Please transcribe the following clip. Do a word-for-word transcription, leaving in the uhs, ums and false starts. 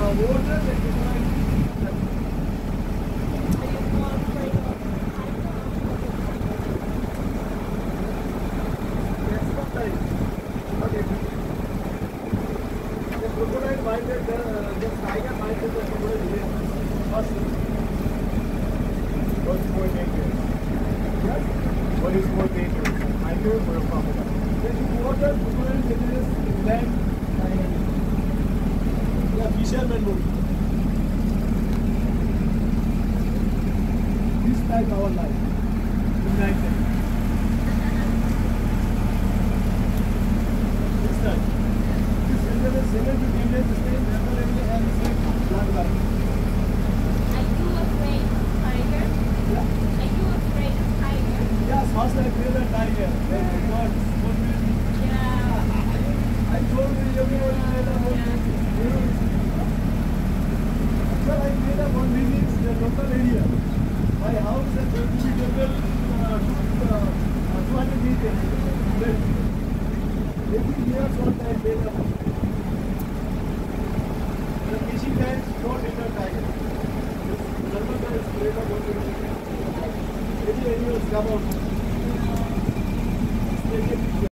water, then you can the crocodile might have the, the tiger might have the crocodile first. What's more dangerous? Yes? What is more dangerous? A tiger or a crocodile? When you water, crocodile dangerous, land, tiger. Yeah, fisherman movie. This type our life. In night time. This time. This is the seven to ten days stay temporarily and same blood life. Are you afraid of tiger? Yeah. Are you afraid of tiger? Yes, first I feel a tiger. Oh my God, what will be? Yeah. I told you everyone I had a whole Well, I made a one visit the local area. My house is going to be level uh, two hundred meters. Every year, what I made a the fishing guys don't enter tiger. Normal guys straight up one visit. Any animals come out.